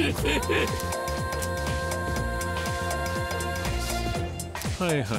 はいはい。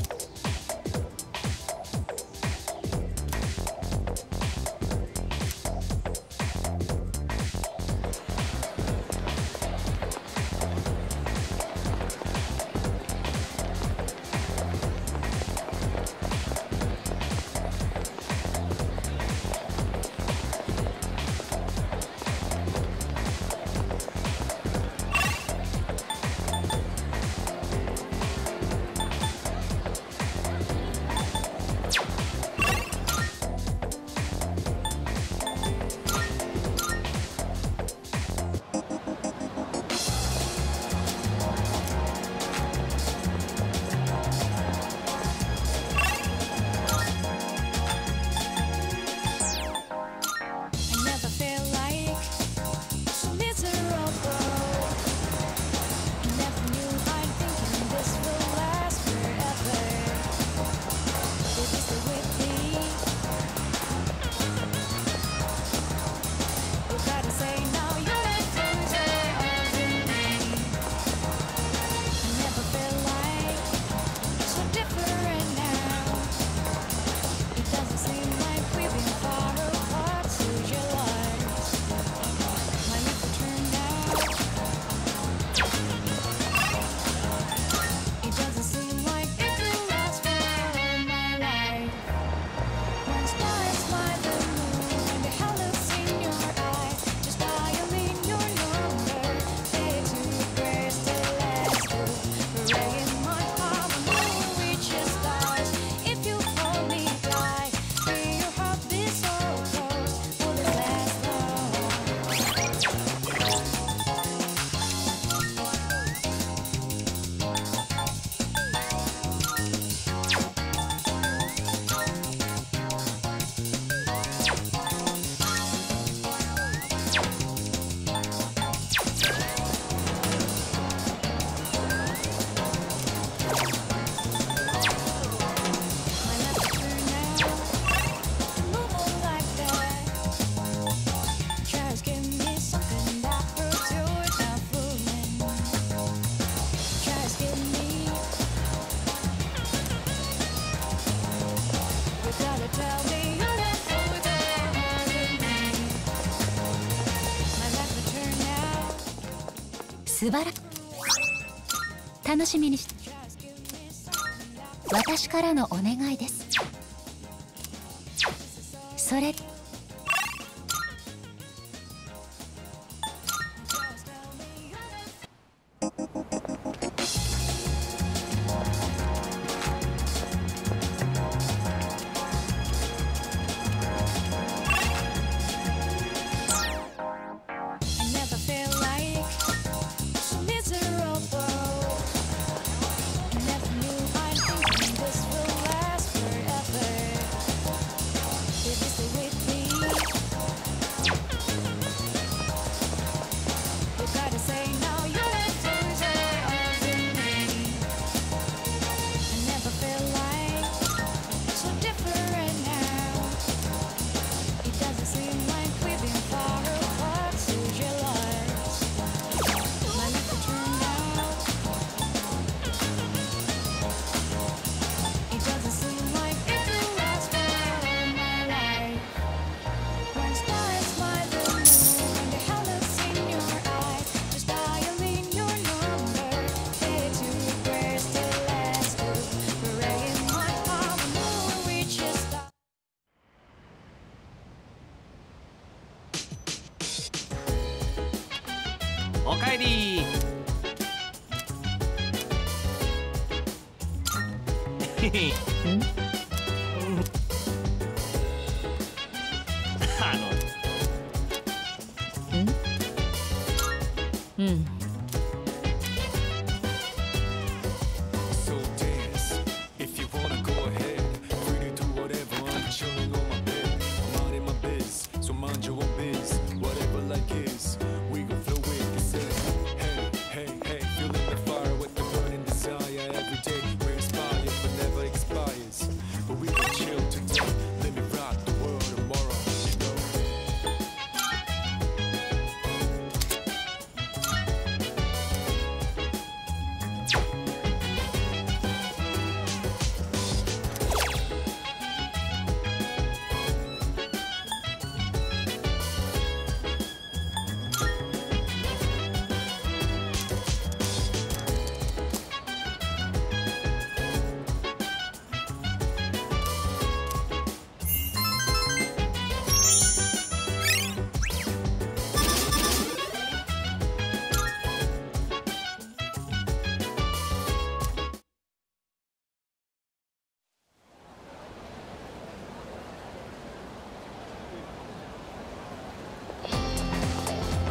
素晴ら楽しみにし私からのお願いです。それおかえり。 うん。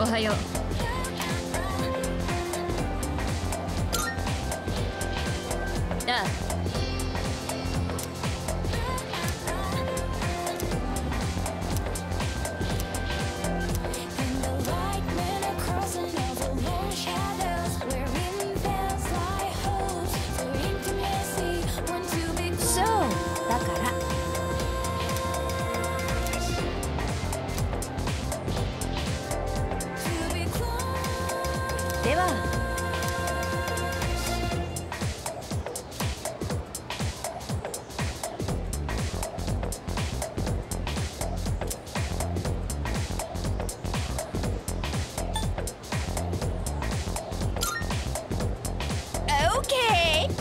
はよう。ああ。ではオーケー。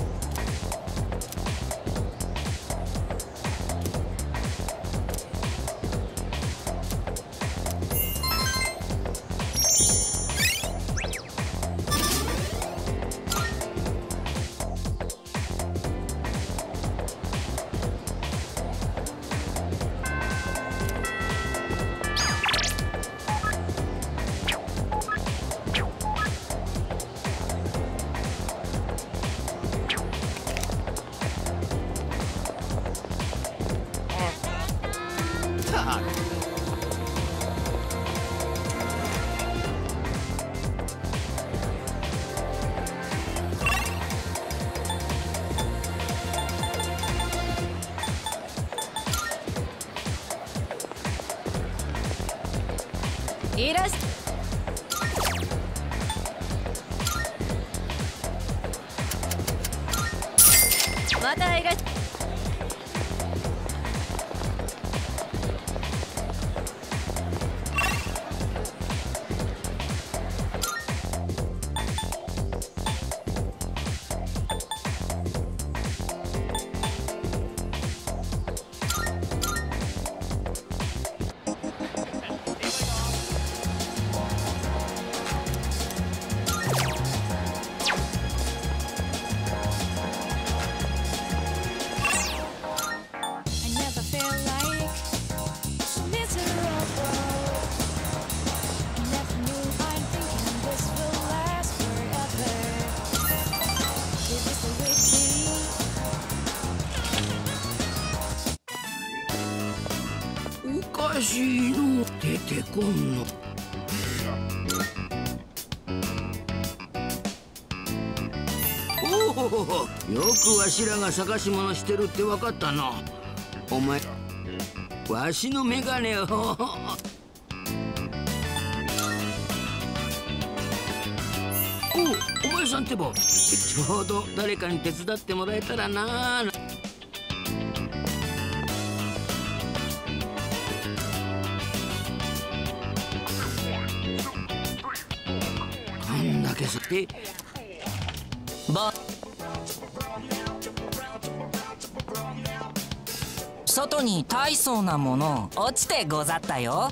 いらっしゃまたいらっしゃおかしいの出てこんの。おお、よくわしらが探し物してるってわかったな。お前わしのメガネをお前さんってばちょうど誰かに手伝ってもらえたらな。あんだけさて外に大層なもの落ちてござったよ。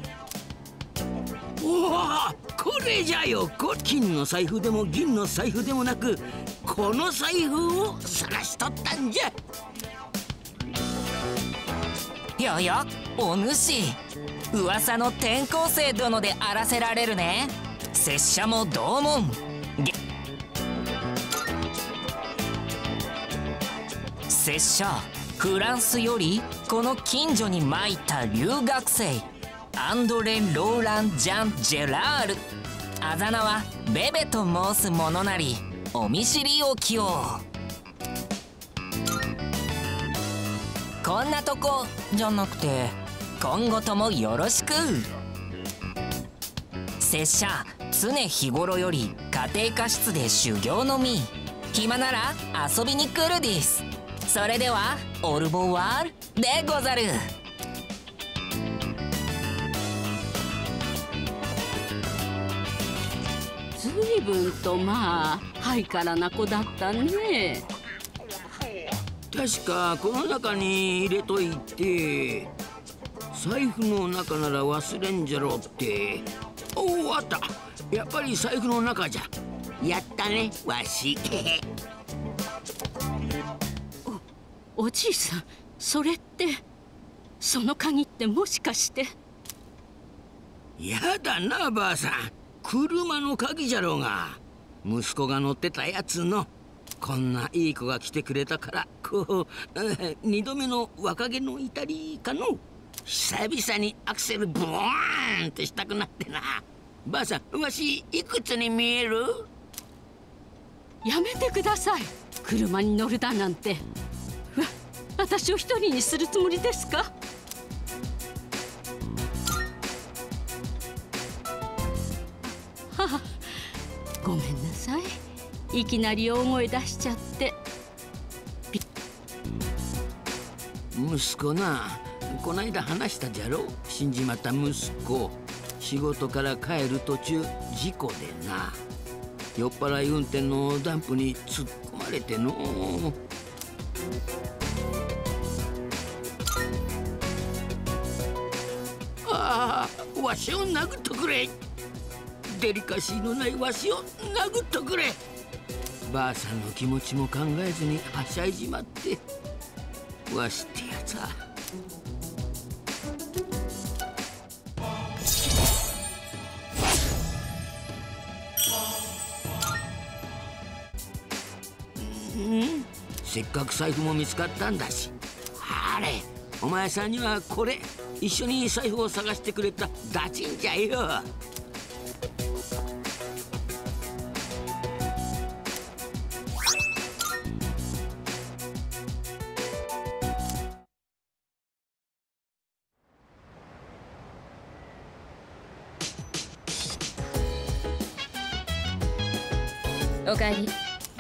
おお、これじゃよ。金の財布でも銀の財布でもなく、この財布を探しとったんじゃ。 ややお主、噂の転校生殿であらせられるね。拙者も同門。拙者フランスよりこの近所に参った留学生アンドレ・ローラン・ジャン・ジェラール、あざ名はベベと申す者なり、お見知りおきを。こんなとこじゃなくて今後ともよろしく。拙者常日頃より家庭科室で修行のみ、暇なら遊びに来るです。それではオルボワールでござる。 ずいぶんとまあハイカラな子だったね。 確かこの中に入れといて、財布の中なら忘れんじゃろうって。おお、あった。やっぱり財布の中じゃ。やったねわし。 おじいさん、それってその鍵ってもしかして。 やだなばあさん、車の鍵じゃろうが。息子が乗ってたやつの。こんないい子が来てくれたからこう2度目の若気の至りかの。久々にアクセルブワーンってしたくなってな。ばあさん、わしいくつに見える？ やめてください。車に乗るだなんて。私を一人にするつもりですか？はあ、ごめんなさい。いきなり大声出しちゃって。 息子な、こないだ話したじゃろ。死んじまった息子、仕事から帰る途中事故でな、酔っ払い運転のダンプに突っ込まれての。ああ、わしを殴っとくれ。デリカシーのないわしを殴っとくれ。ばあさんの気持ちも考えずにはしゃいじまって。わしってやつは。せっかく財布も見つかったんだし。あれ、お前さんにはこれ、一緒に財布を探してくれたダチンじゃよ。 おかえり。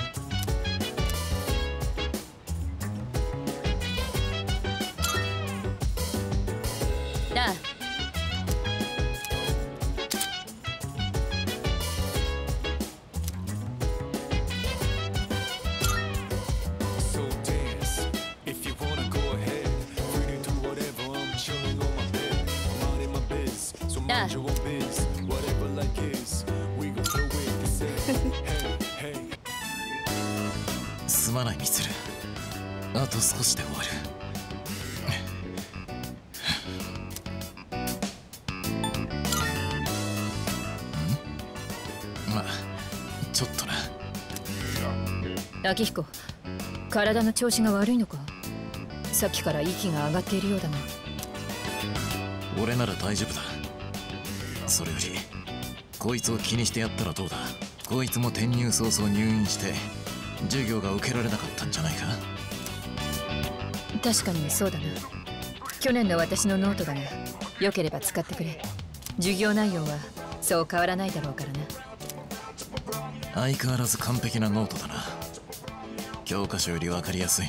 なあ、なあ。 すまないミツル、あと少しで終わる。まあちょっとな。 明彦、体の調子が悪いのか？さっきから息が上がっているようだが。 俺なら大丈夫だ。それよりこいつを気にしてやったらどうだ。こいつも転入早々入院して授業が受けられなかったんじゃないか。 確かにそうだな。去年の私のノートだが、よければ使ってくれ。授業内容はそう変わらないだろうからな。 相変わらず完璧なノートだな。教科書より分かりやすい。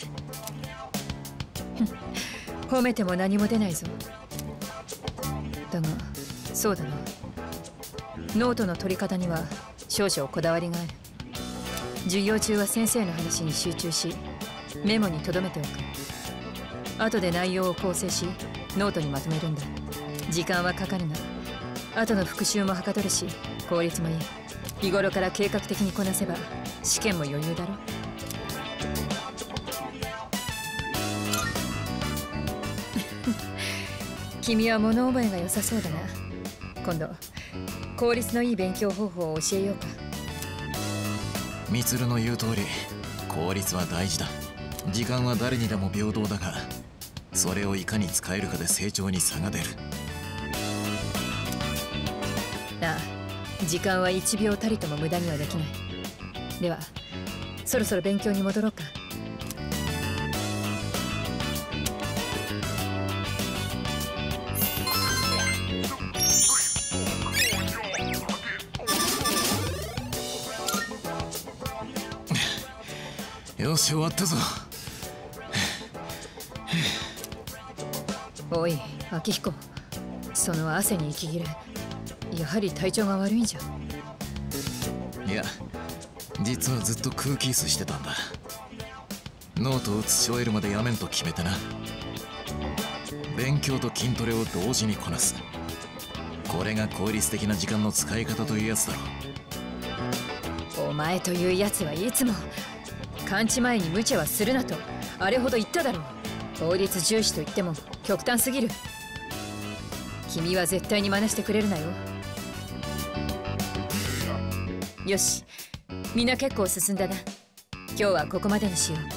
褒めても何も出ないぞ。だがそうだな、ノートの取り方には少々こだわりがある。授業中は先生の話に集中し、メモに留めておく。後で内容を構成しノートにまとめるんだ。時間はかかるが、後の復習もはかどるし効率もいい。日頃から計画的にこなせば試験も余裕だろ。君は物覚えが良さそうだな。今度効率のいい勉強方法を教えようか。 ミツルの言う通り、効率は大事だ。時間は誰にでも平等だが、それをいかに使えるかで成長に差が出る。 ああ、時間は1秒たりとも無駄にはできない。ではそろそろ勉強に戻ろうか。 よし、終わったぞ。 おい明彦、その汗に息切れ、やはり体調が悪いんじゃ。 いや、実はずっと空気椅子してたんだ。ノートを写し終えるまでやめんと決めてな。勉強と筋トレを同時にこなす、これが効率的な時間の使い方というやつだろ。 お前というやつはいつも完治前に無茶はするなとあれほど言っただろう。効率重視と言っても極端すぎる。 君は絶対に真似してくれるなよ。よし、みんな結構進んだな。今日はここまでにしよう。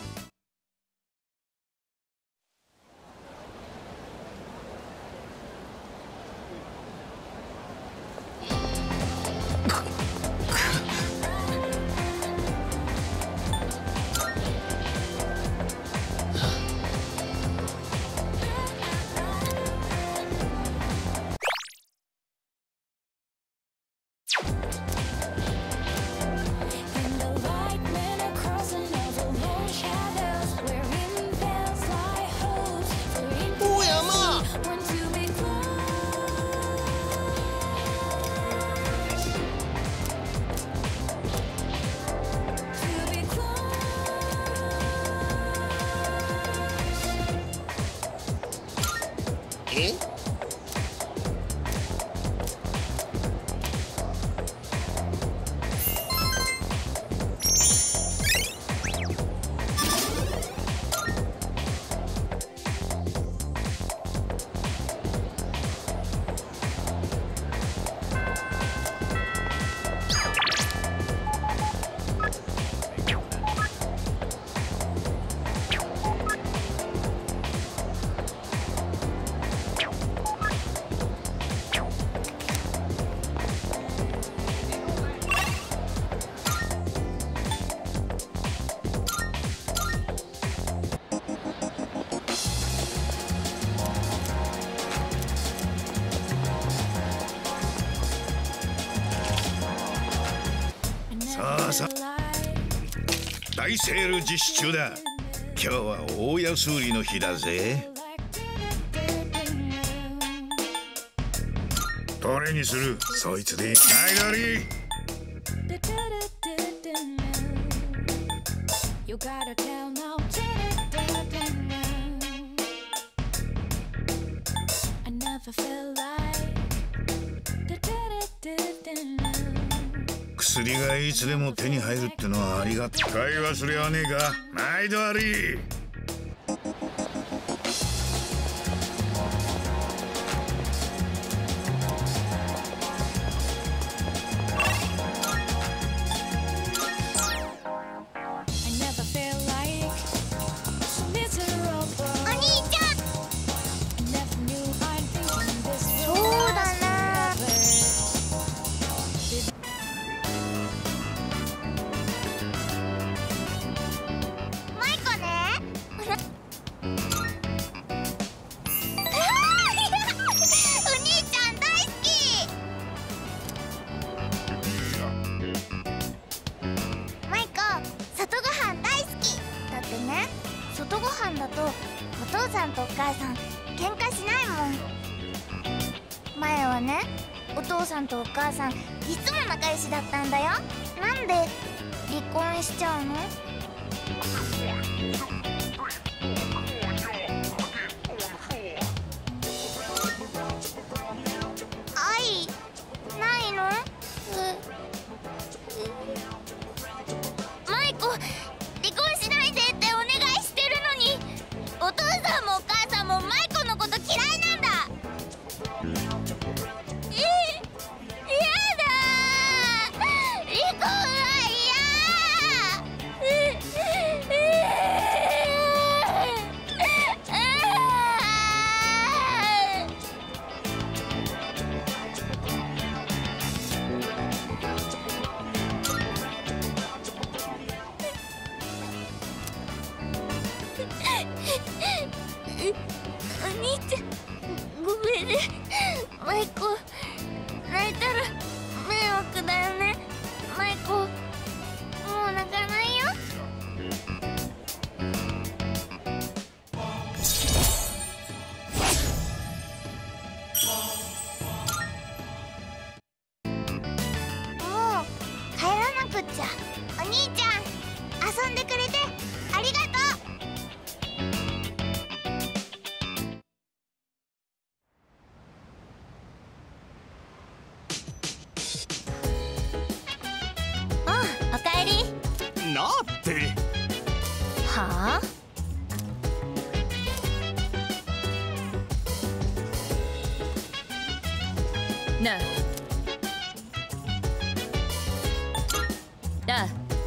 大セール実施中だ。今日は大安売りの日だぜ。どれにする？そいつで。ナイドリー。薬がいつでも手に入るってのはありがたい。買い忘れはねえか、毎度あり。 前はね、お父さんとお母さんいつも仲良しだったんだよ。なんで離婚しちゃうの？愛ないの？マイコ、離婚しないでってお願いしてるのに、お父さんもお母さんもマイコのこと嫌いなんだ。お兄ちゃん、ごめんね。マイコ、泣いたら迷惑だよね。マイコ、もう泣かないよ。もう帰らなくっちゃ。お兄ちゃん、遊んでくれてありがとう。おかえり。 なって。 はあ？ なあああ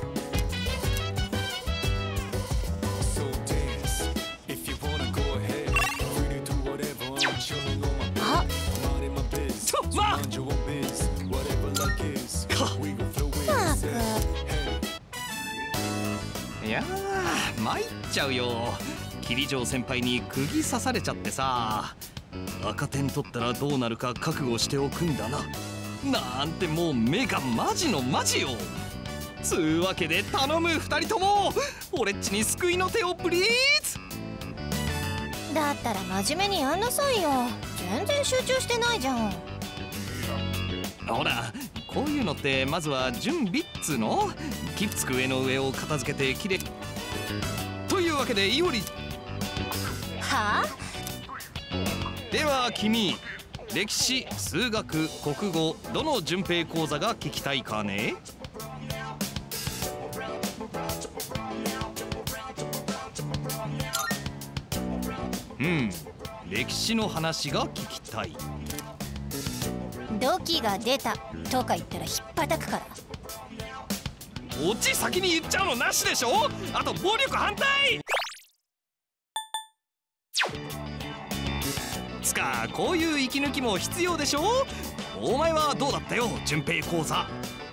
いやー参っちゃうよ。桐城先輩に釘刺されちゃってさ、赤点取ったらどうなるか覚悟しておくんだな。なんてもう目がマジのマジよ。つうわけで頼む2人とも、俺っちに救いの手をプリーズ。 だったら真面目にやんなさいよ。全然集中してないじゃん。 ほらこういうのってまずは準備っつうの。きっつく上の上を片付けてきれいというわけで、いおりはあ。 では君、歴史、数学、国語、どの順平講座が聞きたいかね。歴史の話が聞きたい。 土器が出たとか言ったらひっぱたくから。 オチ先に言っちゃうのなしでしょ。あと暴力反対。つかこういう息抜きも必要でしょ。お前はどうだったよ順平講座。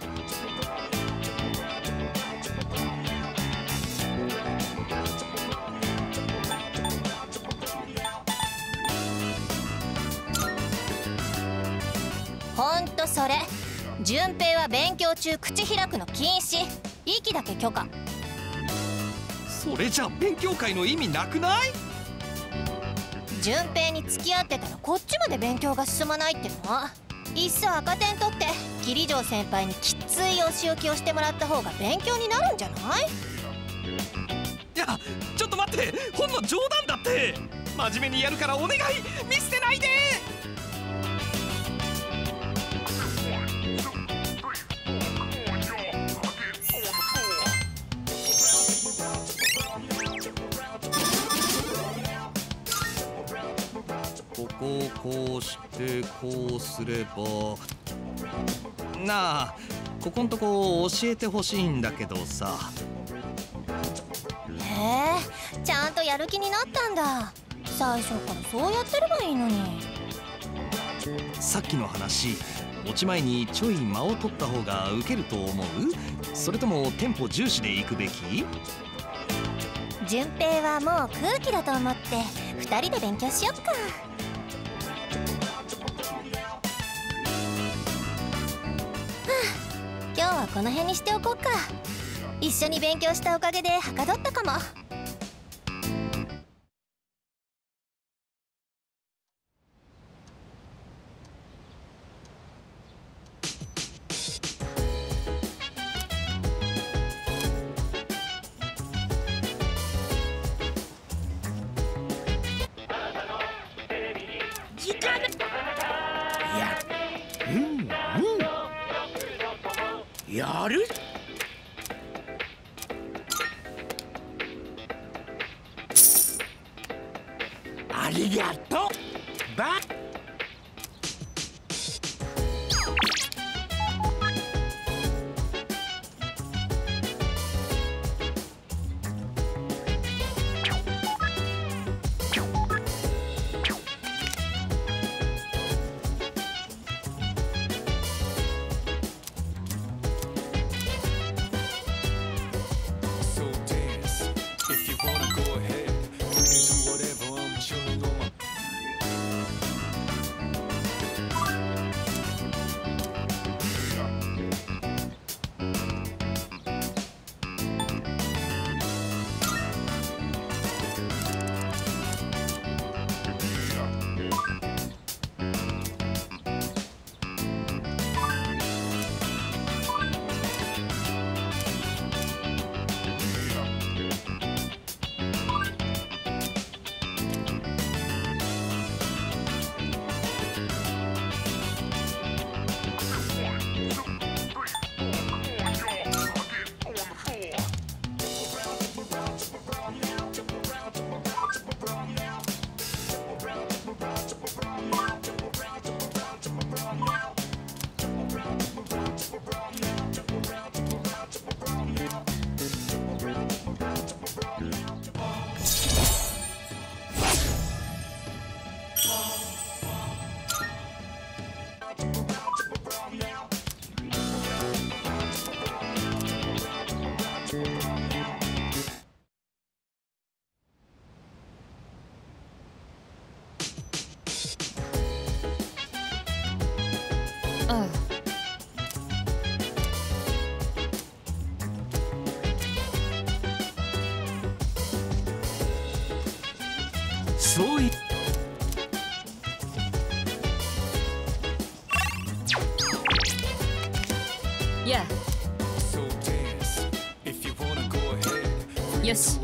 ほんとそれ。順平は勉強中口開くの禁止。息だけ許可。 それじゃ勉強会の意味なくない？ 順平に付き合ってたらこっちまで勉強が進まないっての。いっそ赤点取って桐城先輩にきっついお仕置きをしてもらった方が勉強になるんじゃない？ いやちょっと待って、ほんの冗談だって。真面目にやるからお願い、見捨てないで。ここをこうしてこうすればなあ、ここんとこ教えてほしいんだけどさ。 へえ、ちゃんとやる気になったんだ。最初からそうやってればいいのに。 さっきの話、落ち前にちょい間を取った方がウケると思う？それともテンポ重視でいくべき？ 順平はもう空気だと思って2人で勉強しよっか。今日はこの辺にしておこうか。一緒に勉強したおかげではかどったかも。 時間だ。いや、やる。ありがとう。ば。 そういやあ、よし。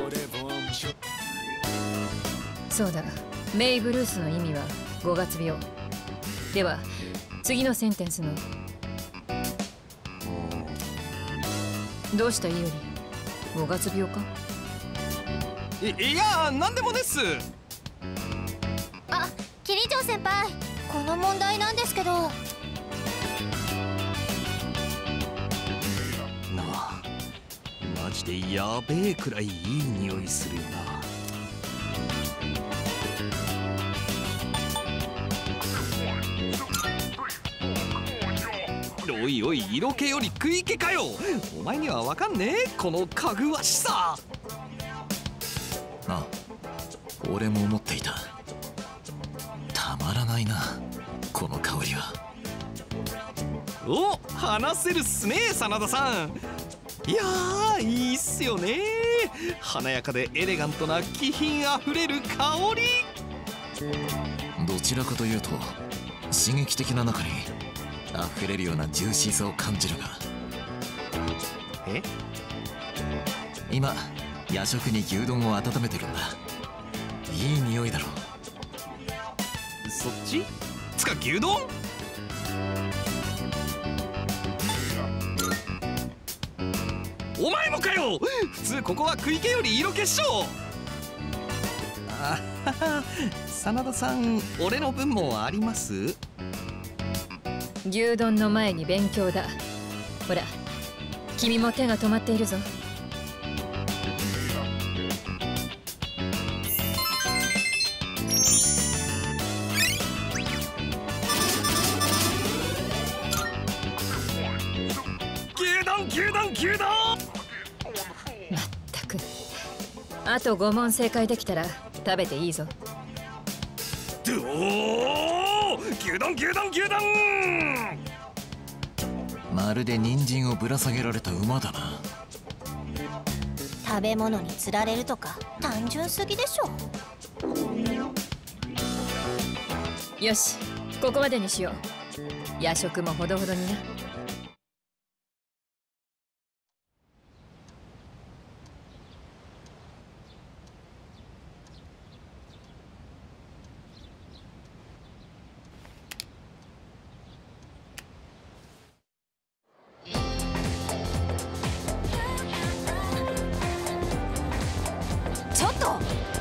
そうだ、メイ・ブルースの意味は5月病。では次のセンテンスのどうしたイオリ、5月病か？ いや、なんでもです。 あ、キリジョウ先輩、この問題なんですけど。 なあ、マジでやべえくらいいい匂いするよな。おいおい、色気より食い気かよ。お前にはわかんねえ、このかぐわしさ。 あ、俺も思っていた。たまらないな、この香りは。 お、話せるっすね、真田さん。いやー、いいっすよね。華やかでエレガントな気品あふれる香り。 どちらかというと刺激的な中に溢れるようなジューシーさを感じるが。 え？ 今夜食に牛丼を温めてるんだ。いい匂いだろ。 そっち？つか牛丼？お前もかよ。普通ここは食い気より色気っしょ。あはは、真田さん、俺の分もあります？ 牛丼の前に勉強だ。ほら、君も手が止まっているぞ。 牛丼。 まったく、あと5問正解できたら食べていいぞ。 牛丼。 まるで人参をぶら下げられた馬だな。 食べ物につられるとか単純すぎでしょ。 よし、ここまでにしよう。夜食もほどほどにな。 ちょっと。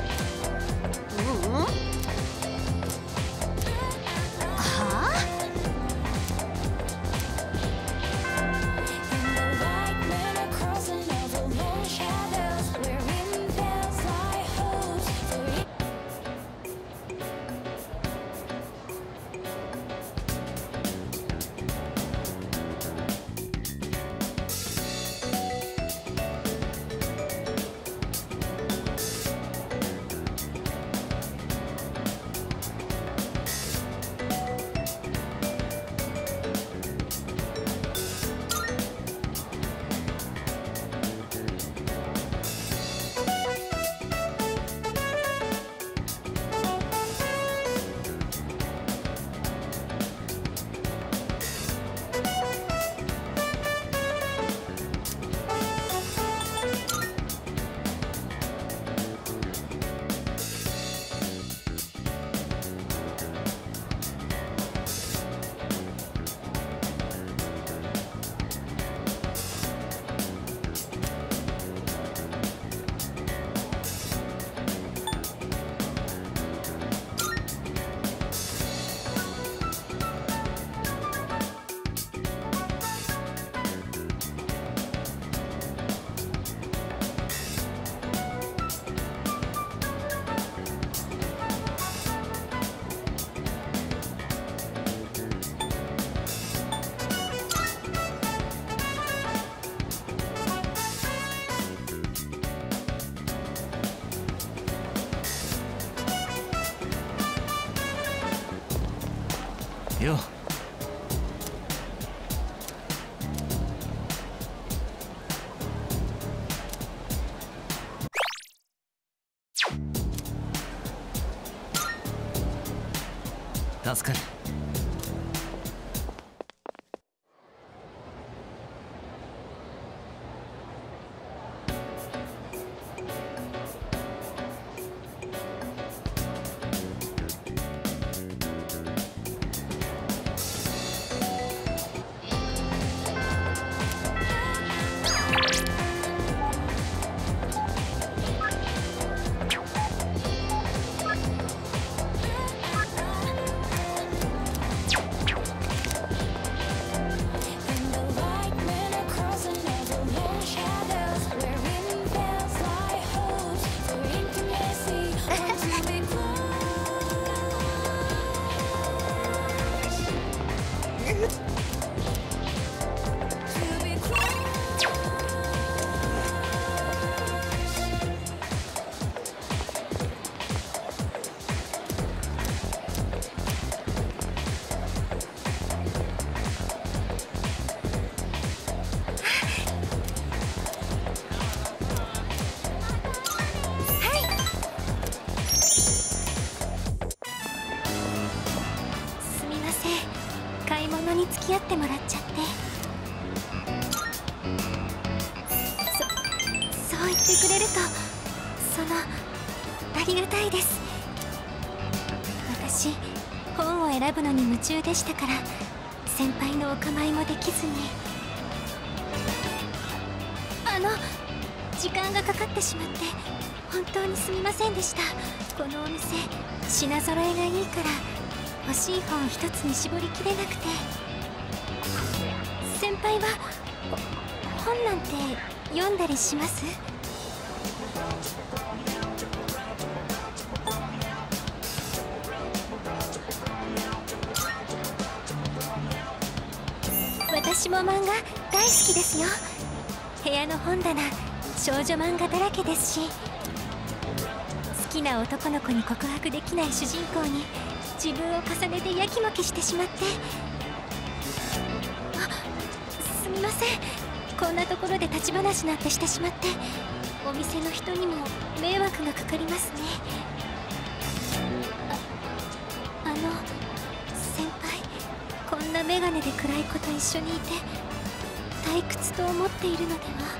よ。 助かる。 付き合ってもらっちゃって。そう言ってくれるとありがたいです。私本を選ぶのに夢中でしたから先輩のお構いもできずに。時間がかかってしまって本当にすみませんでした。このお店品揃えがいいから欲しい本一つに絞りきれなくて。先輩は本なんて読んだりします？私も漫画大好きですよ。部屋の本棚少女漫画だらけですし、好きな男の子に告白できない主人公に自分を重ねてやきもきしてしまって。すみません、こんなところで立ち話なんてしてしまってお店の人にも迷惑がかかりますね。先輩、こんな眼鏡で暗い子と一緒にいて退屈と思っているのでは？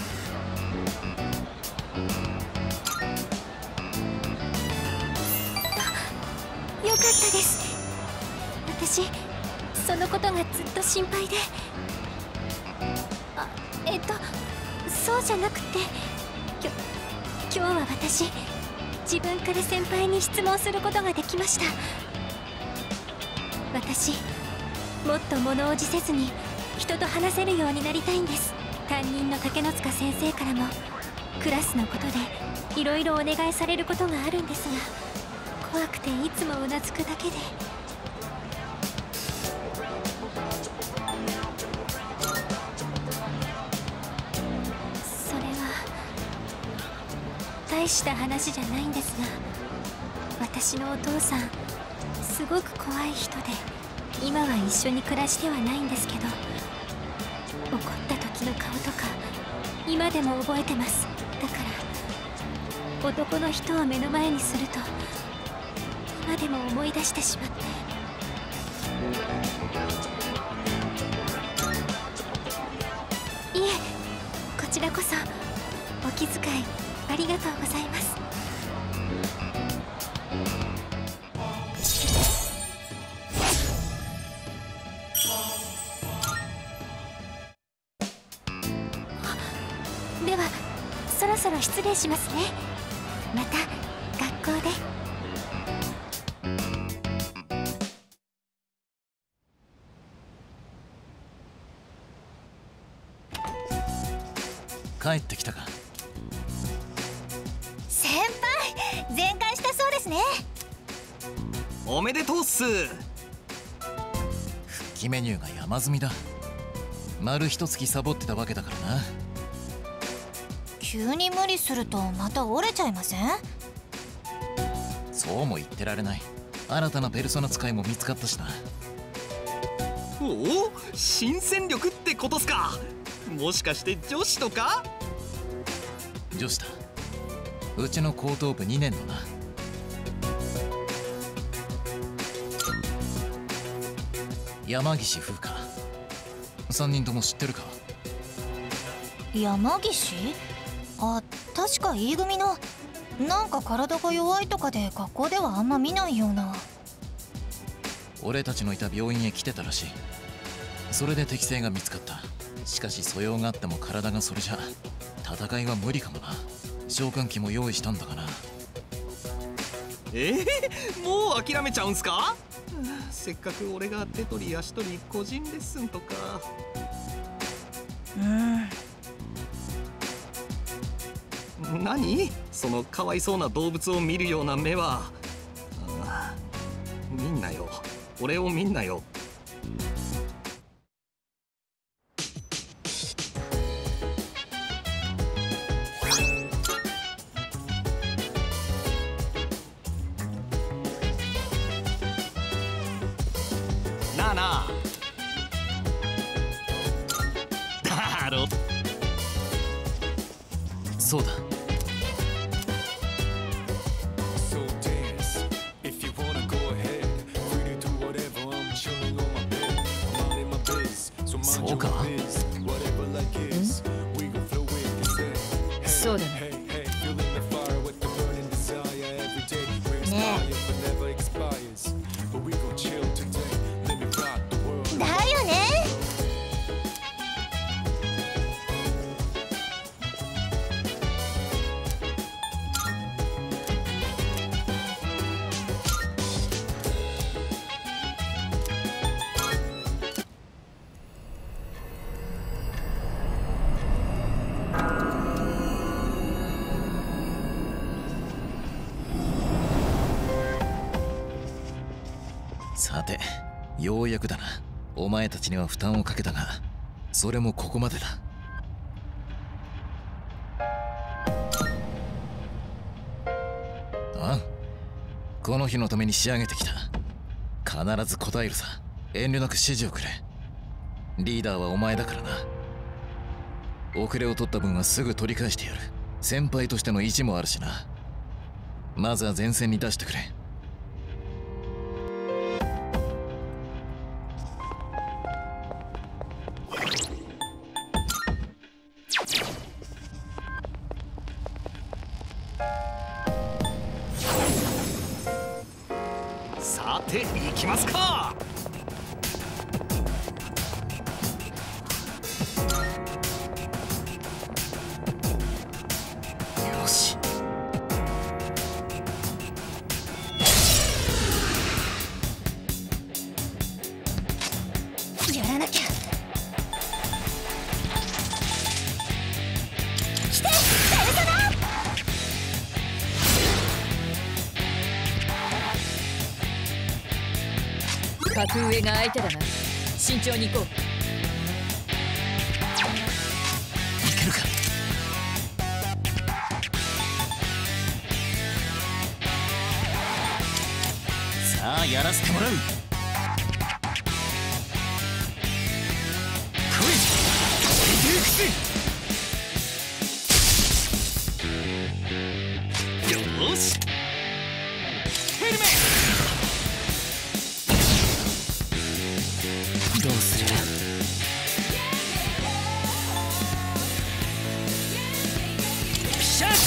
よかったです。私そのことがずっと心配で。そうじゃなくて今日は私自分から先輩に質問することができました。私もっと物おじせずに人と話せるようになりたいんです。担任の竹之塚先生からもクラスのことでいろいろお願いされることがあるんですが、怖くていつもうなずくだけで。それは大した話じゃないんですが、私のお父さんすごく怖い人で今は一緒に暮らしてはないんですけど、怒った時の顔とか今でも覚えてます。だから男の人を目の前にすると今でも思い出してしまって。いえ、こちらこそお気遣いありがとうございます。ではそろそろ失礼しますね。また学校で。 帰ってきたか？ 先輩、全開したそうですね。 おめでとうっす。 復帰メニューが山積みだ。丸一月サボってたわけだからな。 急に無理するとまた折れちゃいません？ そうも言ってられない。新たなペルソナ使いも見つかったしな。 おお、新戦力ってことっすか。もしかして女子とか？ 女子だ。うちの高等部2年のな。 山岸風か。3人とも知ってるか？ 山岸？あ、確か E 組の。なんか体が弱いとかで学校ではあんま見ないような。 俺たちのいた病院へ来てたらしい。それで適性が見つかった。しかし素養があっても体がそれじゃ戦いは無理かもな。召喚機も用意したんだがな。 もう諦めちゃうんすか？せっかく俺が手取り足取り個人レッスンとか。何そのかわいそうな動物を見るような目は。見んなよ、俺を見んなよ。なあなあだろ。 そうだ。そうか。 そうだね。 ねえ。だよね。 さて、ようやくだな。お前たちには負担をかけたが、それもここまでだ。ああ、この日のために仕上げてきた。必ず答えるさ。遠慮なく指示をくれ。リーダーはお前だからな。遅れを取った分はすぐ取り返してやる。先輩としての意地もあるしな。まずは前線に出してくれ。 さて行きますか。 よし。 やらなきゃ。来て、ペルソナ。 格上が相手だな。慎重に行こう。 いけるか。さあやらせてもらう。来い、出ていくぜ。 よし、ヘルメどうする？ピシャッ！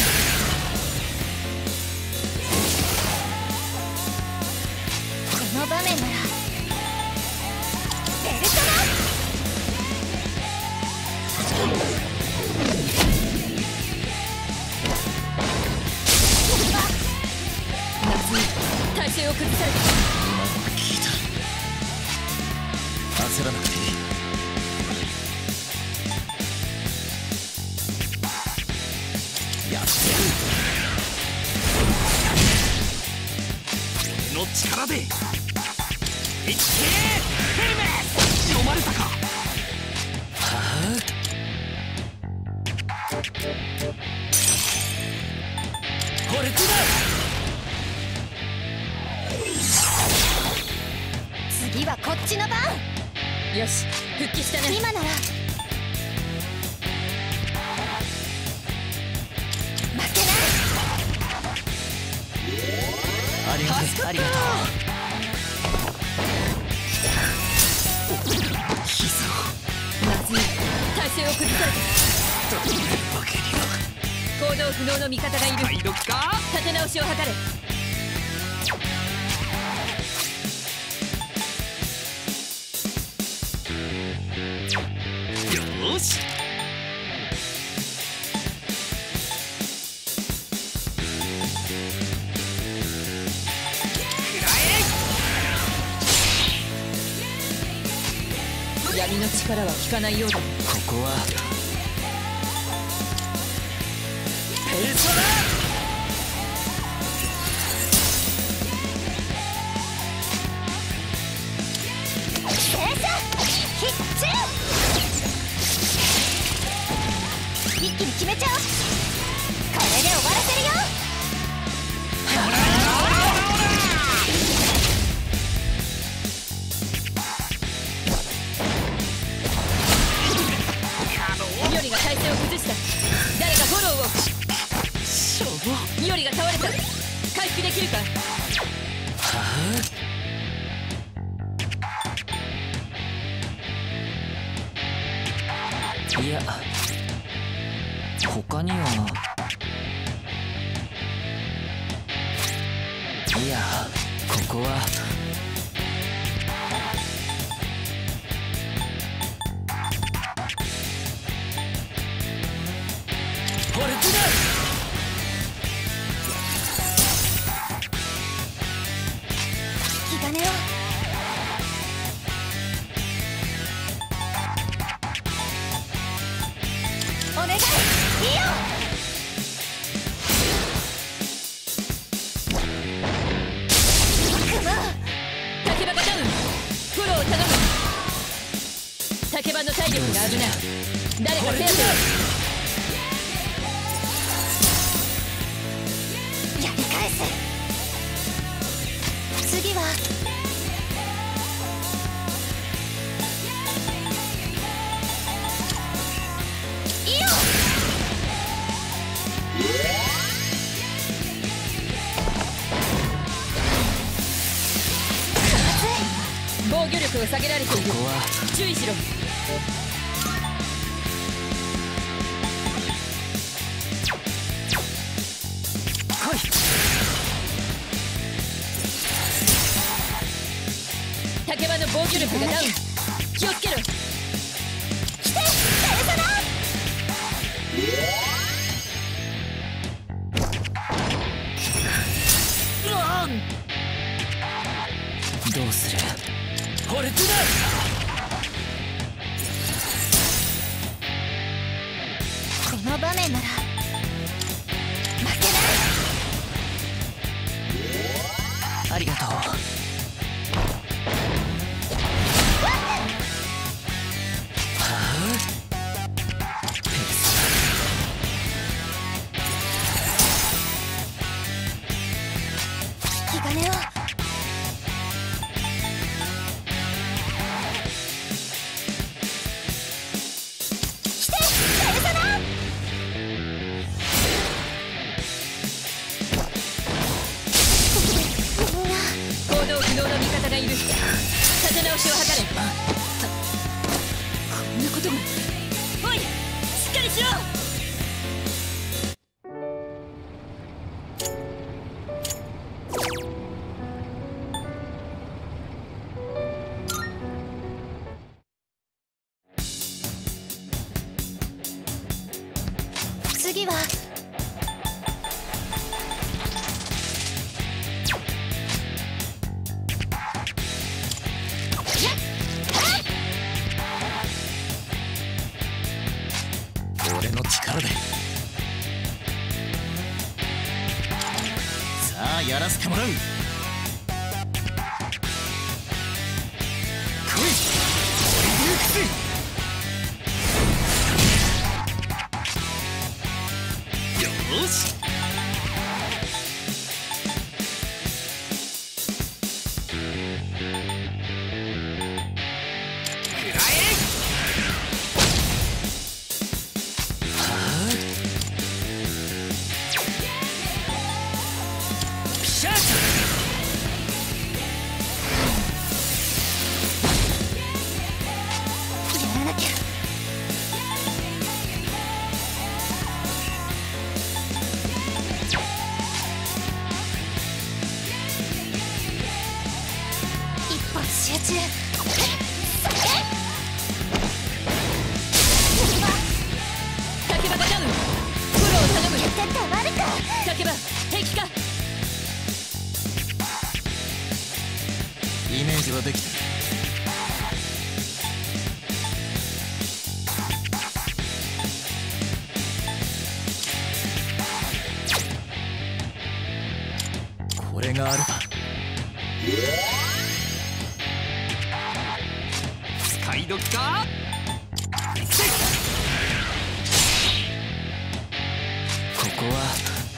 この場面ならペルソ夏体勢を崩された。 今のが効いた。焦らなくていい。やって俺の力でいってヘルメ読まれたか。 ホルトだ。 次はこっちの番。 よし、復帰したね。 今なら負けない。 ありがとう。ありがとう。 きそう。 まずい、体勢を崩された。 どういうわけには。 行動不能の味方がいる。 解読か。 立て直しを図れ。 よし。 闇の力は効かないようだ。 ここはペルソナ。 一気に決めちゃおう。これで終わらせるよ。 ミオリが体勢を崩した。誰かフォローを。ミオリが倒れた。回復できるか。 いや、他には。いや、ここは。フォルトゥ引き金を。お願い、いいよ。 竹場がダウン。フォローを頼む。竹場の体力が危ない。誰か手当てを。 やり返す。次は。いいよ。 防御力を下げられている。 ここは注意しろ。 来い。 竹場の防御力がダウン。気をつけろ。 どうする。フォルトゥこの場面なら負けない。 ナ。ありがとう。 引き金を。 行動不能の味方がいる。立て直しを図れ。こんなことが。おい、しっかりしろ。 次は。 俺の力で。さあやらせてもらう。来い。俺で行くぜ。 よし。 があれば。 使い時か。 ここは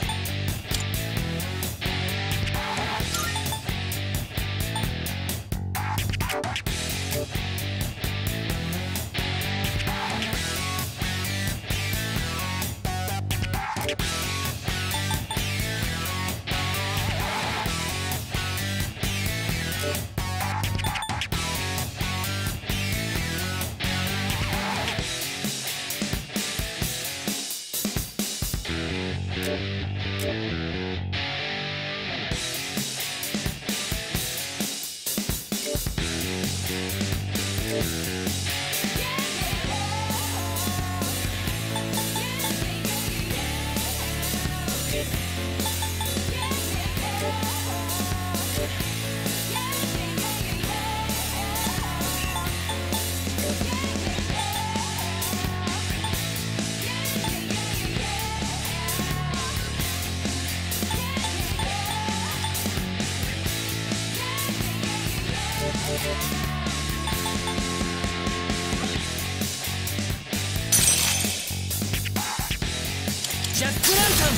ジャックランタ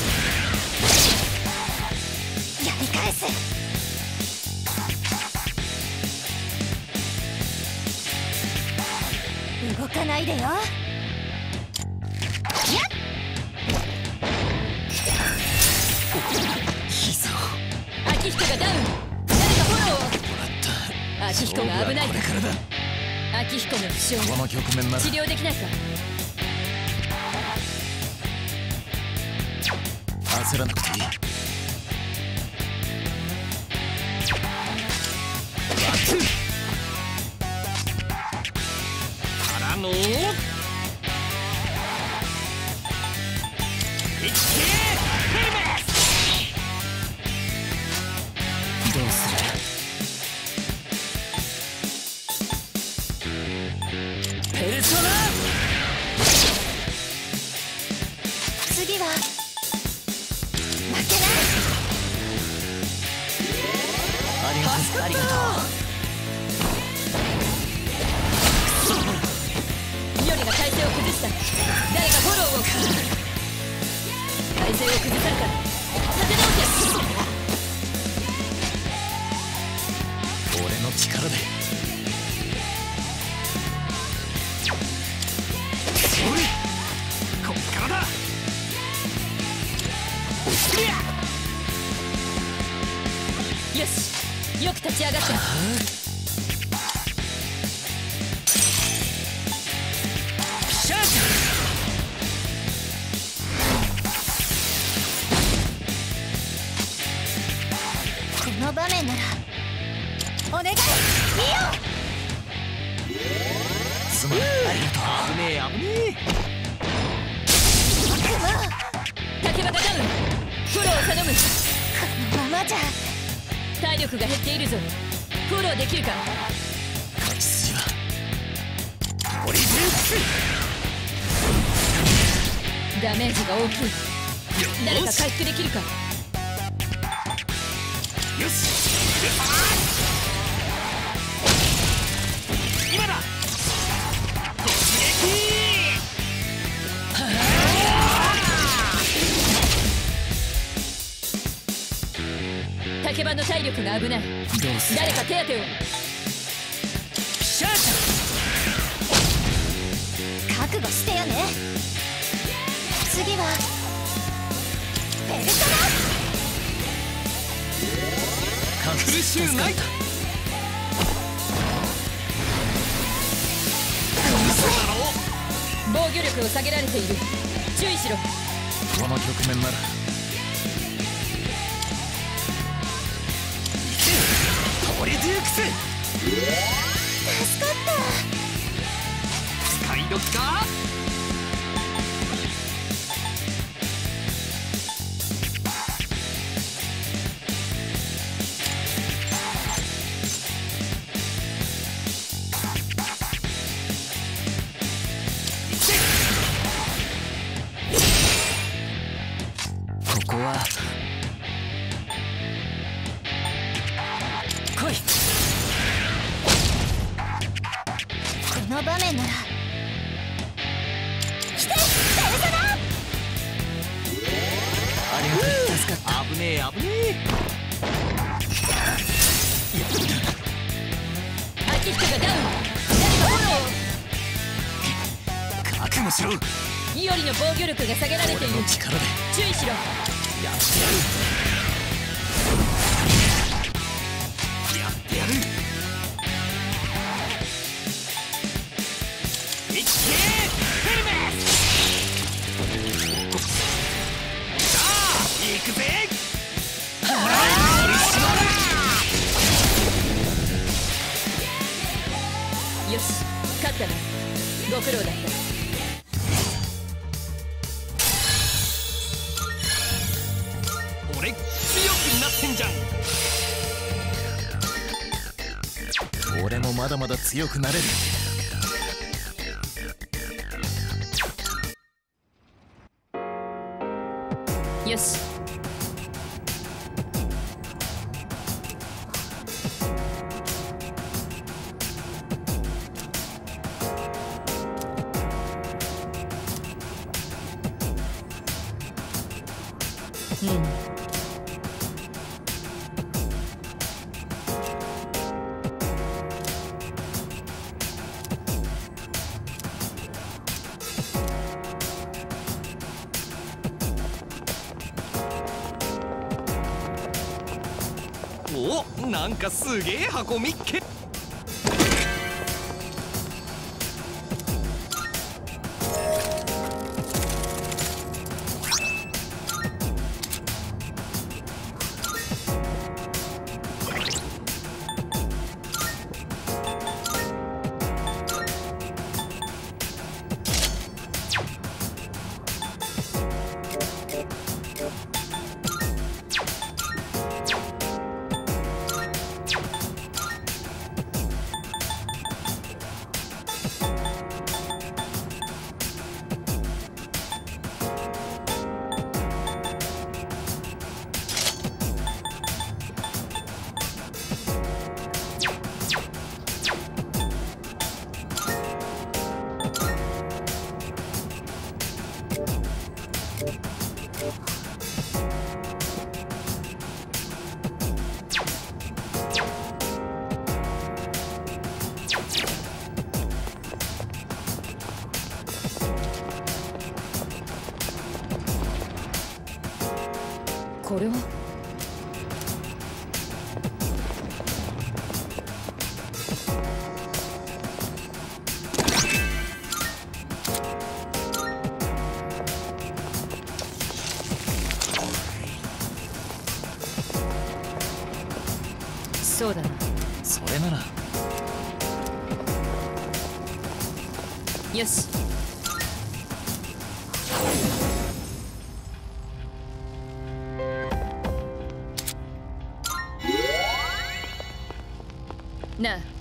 ン。 やり返す。動かないでよ。やっ。 膝を秋彦がダウン。誰かフォローを。秋彦が危ない。 これからだ。 秋彦の負傷、 この局面なら治療できないか。 焦らなくていい。 からのどうする。ペルソナ。 次は負けない。 ありがとう。ありがとう。 ミオリが体勢を崩した。誰かフォローを。体勢を崩された。立て直せ。 俺の力で。 こっからだ。 よし、よく立ち上がった。 シャージ。 この場面ならお願い。ミすまない。 ありがとう。 危ねえ危ねえ。 オ。クモ。 竹場がダウン。フォローを頼む。 このままじゃ。 体力が減っているぞ。フォローできるか。 勝ち筋はオリジンダメージが大きい。誰か回復できるか。 よし。今だ。突撃。 竹場の体力が危ない。 どうする。 誰か手当てを。 シャージ。 覚悟してよね。次はペルソ苦しゅうない。 防御力を下げられている。注意しろ。 この局面なら。 トリデュークス。 助かった。 使い時か。 ここは助かった。 危ねえ危ねえ。 秋人がダウン。誰かフォロー。 覚悟しろ。 イオリの防御力が下げられている。 俺の力で注意しろ。 やってやる。やってやる。いけヘルメス。さあ行くぜ。ほら取り締まる。 よし、勝ったな。ご苦労だった。 俺強くなってんじゃん。 俺もまだまだ強くなれる。 よし。 お、なんかすげえ箱見っけ。 これはそうだな。 それならよし。 なあ、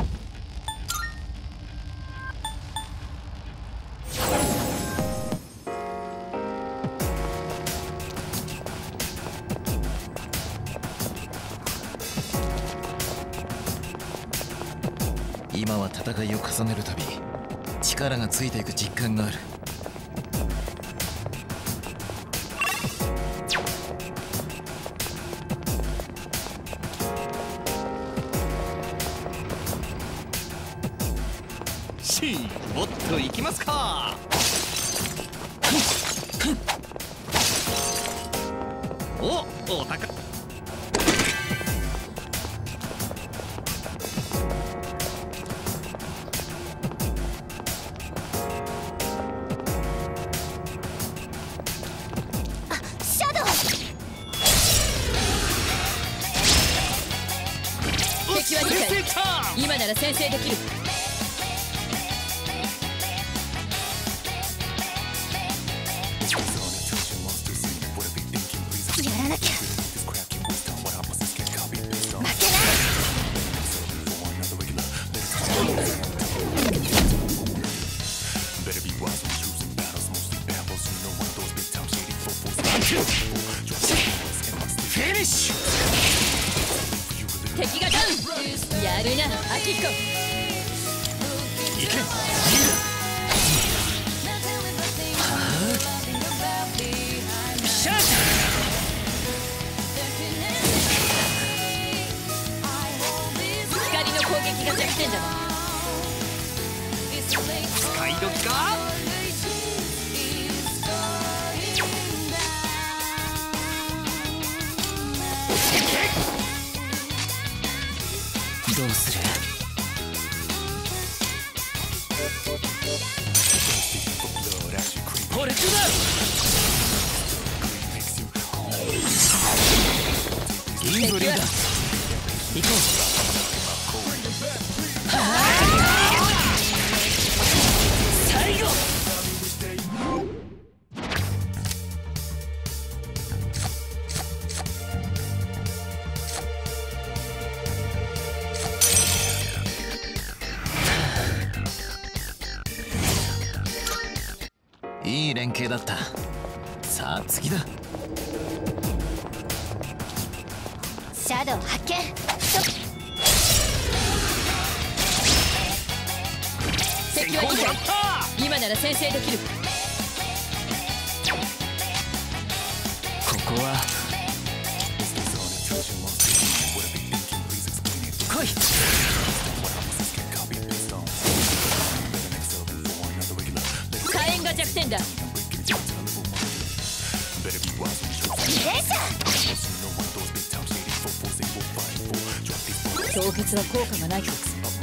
今は戦いを重ねるたび力がついていく実感がある。 もっと行きますか。お高シャドウ。 敵は理解。今なら先制できる。 やらなきゃ。負けない。 フィニッシュ。 敵がダウン。やるな、アキヒコ。 行け、リーダー。シャーってんじゃない。 使い時か。 どうする。 これだ。 インドリーダー行こう。最後。 いい連携だった。さあ次だ。 シャドウ発見。 敵は2体。今なら先制できる。 ここは来い。 火炎が弱点だ。凍結は効果がないか。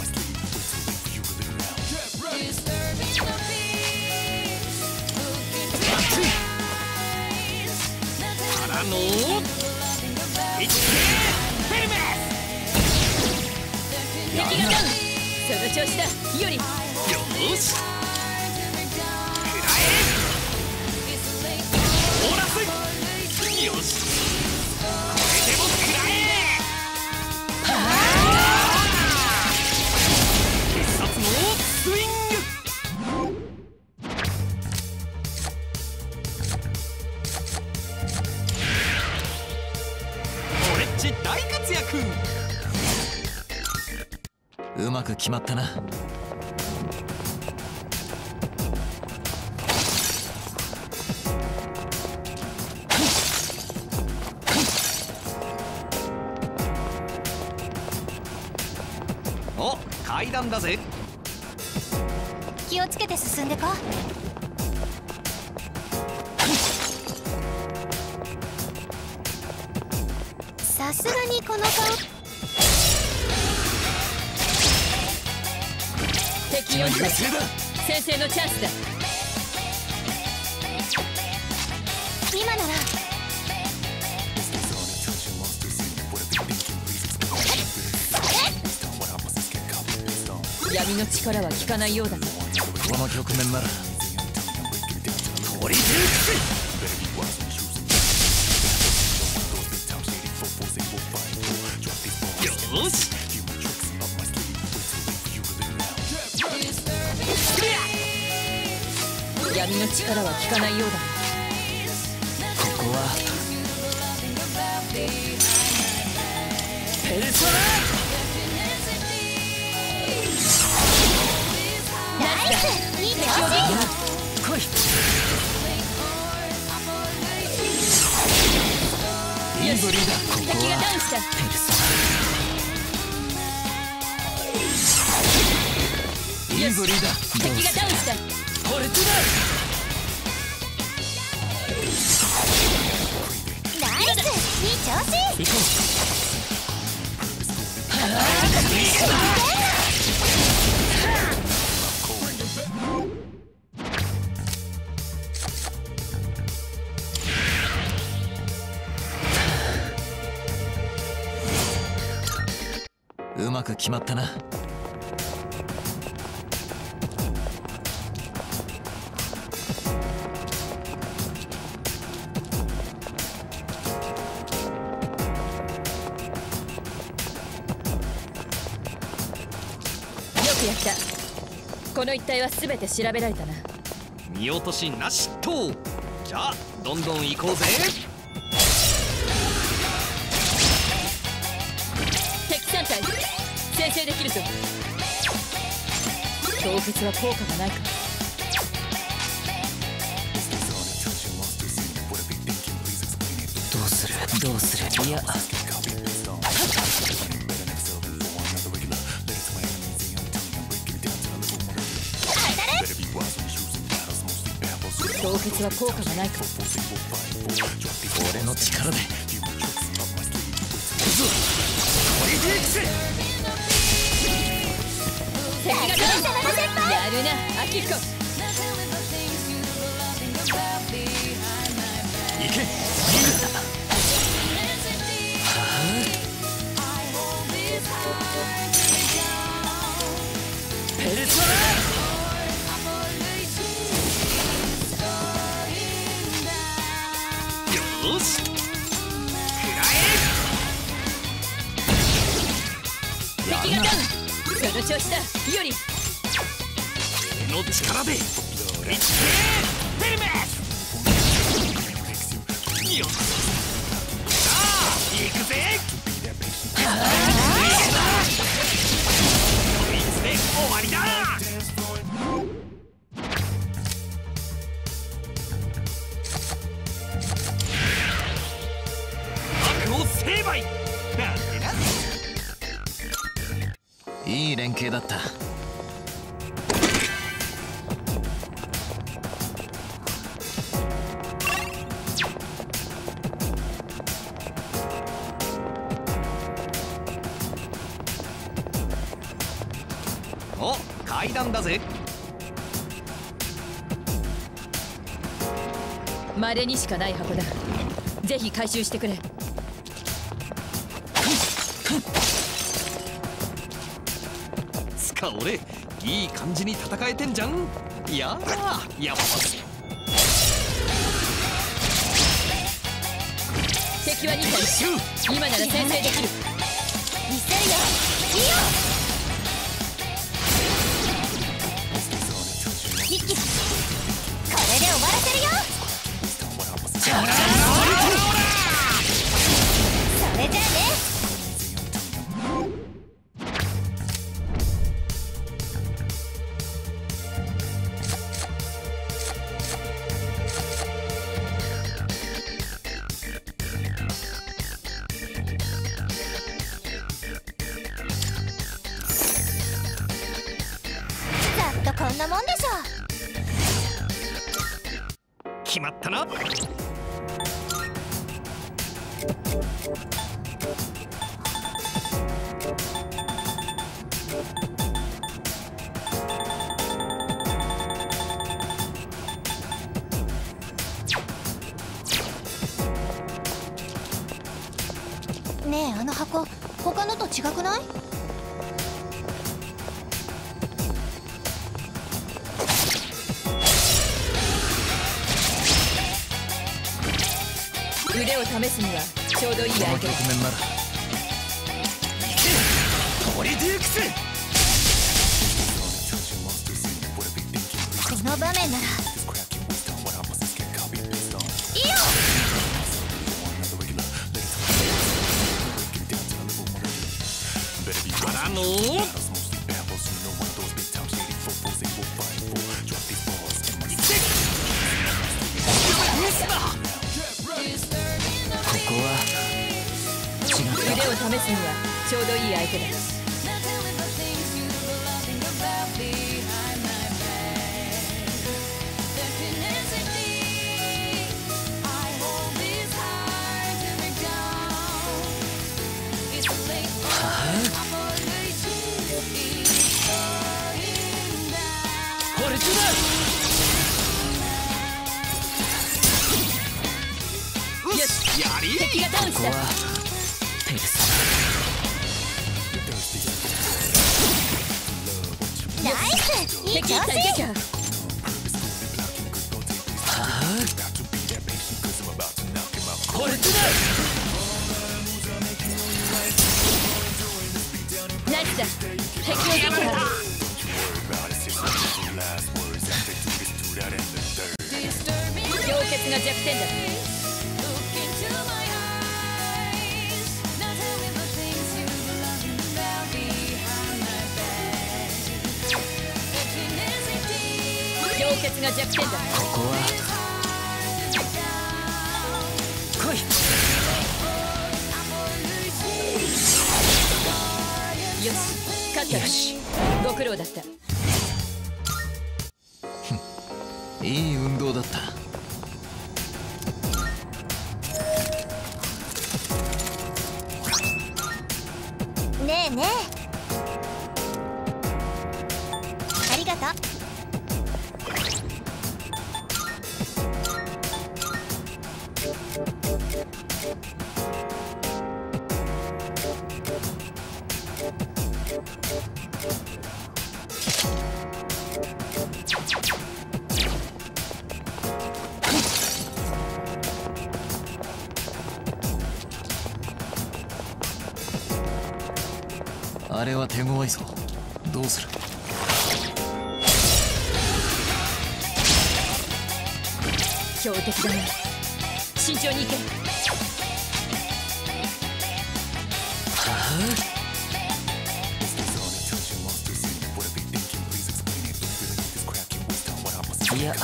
からの敵がダウン。その調子だより。 よし。よし、これでも食らえ。必殺のスイング。俺っち大活躍。 うまく決まったな。 お、階段だぜ。 気をつけて進んでこ。さすがにこの顔。 敵4体。先制のチャンスだ。 今なら。 闇の力は効かないようだ。 この局面ならトリプルよし。 闇の力は効かないようだ。 ここはペルソナ。 ナイス。いい調子。 来い。 インドリーダー。ここ敵がダウンした。 ペルソインドリーダー。 敵がダウンした。 ポルトナイス。いい調子。 行こうまく決まったな。 やった。この一帯は全て調べられたな。 見落としなしと。じゃあどんどん行こうぜ。 敵3体先制できるぞ。凍結は効果がないか。 どうするどうする。いや凍結は効果がないか。 俺の力で敵が来る。やるなアキコ。 行け。ペルソナよし敵が来る。その調子だより。 の力でいってベルメスよっさあ行くぜ。こいつで終わりだ。悪を成敗なんてな。 いい連携だった。 お、階段だぜ。 稀にしかない箱だ。ぜひ回収してくれ。 つか俺いい感じに戦えてんじゃん。いやーやっぱ敵は2体。今なら先制できる。 見せるよいいよ。一気これで終わらせるよ。それじゃあね。ざっとこんなもんでしょ。 決まったな。 ねえあの箱他のと違くない？ 腕を試すにはちょうどいい相手だ。 この局面ならトリデュークス。 この場面ならいいよ。 からのここは腕を試すにはちょうどいい相手だ。 ホルトだ。 よしやり敵がダウンした。 ここはペルソナイスいい敵調子。 一体撃破。 ホルトだ。 ナイスだ。敵を撃破。氷結が弱点だ。氷結が弱点だ。 ここは来い。 よし勝った。 よしご苦労だった。 いい運動だった。 ねえねえ、ありがとう。 あれは手強いぞ。どうする？ 強敵だね。慎重に行け。 いや、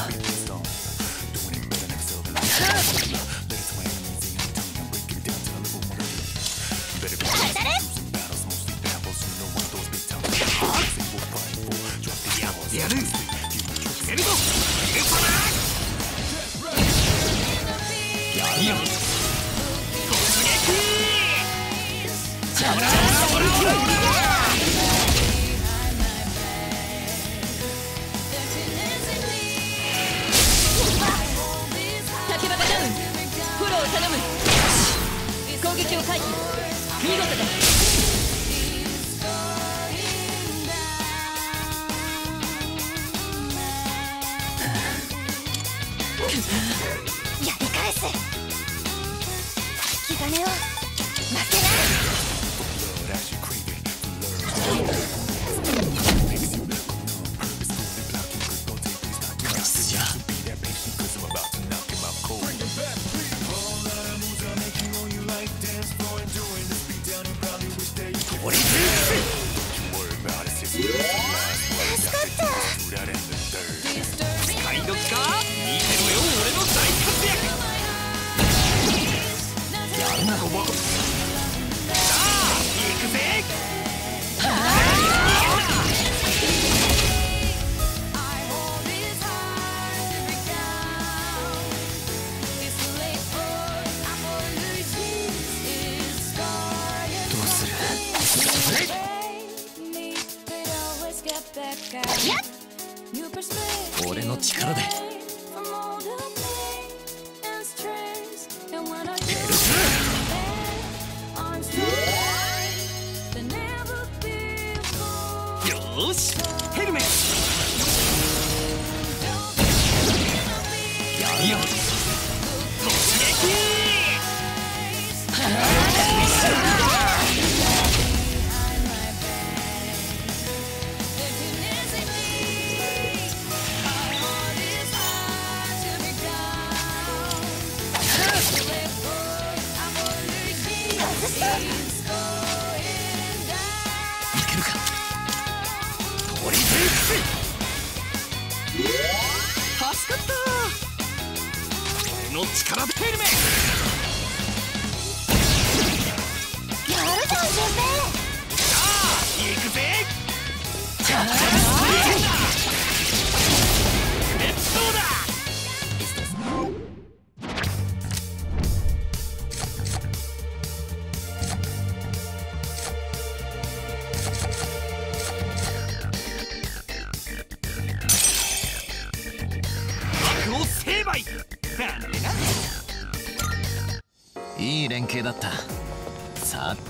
やる。決めるぞ。やるよ。突撃。 竹馬ダウン。フォローを頼む。攻撃を回避。見事だ。 やり返す。引き金を負けない。 じゃあ助かった。 使い時か。見てろよ、俺の大活躍。やるな、ロボ。さあ、行くぜ。 どうする？俺の力で。 よーし、ヘルメット。やるよ。突撃。 いけるか？ トリプル X。 助かった。俺の力でヘルメット。 やるじゃん、順平。 さあ、行くぜ。熱湯だ。悪を成敗。なんでな。 いい連携だった。さあ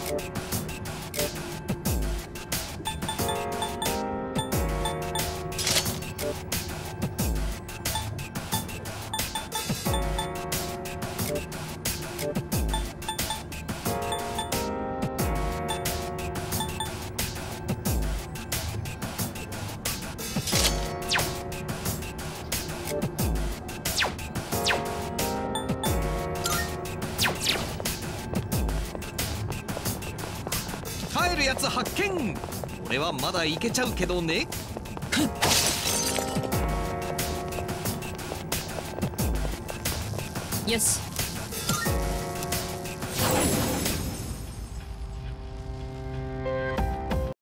帰るやつ発見。俺はまだいけちゃうけどね。 よし、